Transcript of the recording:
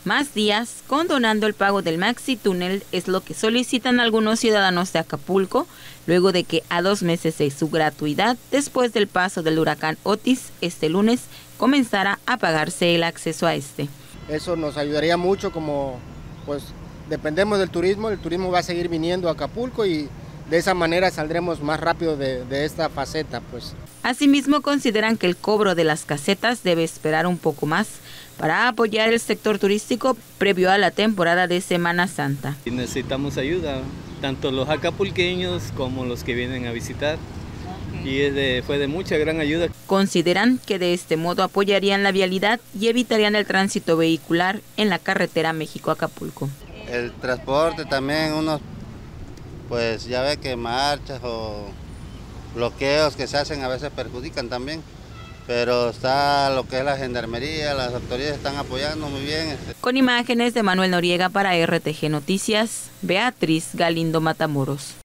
Más días condonando el pago del Maxi Túnel es lo que solicitan algunos ciudadanos de Acapulco, luego de que a 2 meses de su gratuidad, después del paso del huracán Otis, este lunes comenzara a pagarse el acceso a este. Eso nos ayudaría mucho, como pues dependemos del turismo, el turismo va a seguir viniendo a Acapulco y de esa manera saldremos más rápido de esta faceta, pues. Asimismo, consideran que el cobro de las casetas debe esperar un poco más para apoyar el sector turístico previo a la temporada de Semana Santa. Necesitamos ayuda, tanto los acapulqueños como los que vienen a visitar. Y fue de mucha gran ayuda. Consideran que de este modo apoyarían la vialidad y evitarían el tránsito vehicular en la carretera México-Acapulco. El transporte también, unos, pues ya ve que marchas o bloqueos que se hacen a veces perjudican también, pero está lo que es la gendarmería, las autoridades están apoyando muy bien. Con imágenes de Manuel Noriega para RTG Noticias, Beatriz Galindo Matamoros.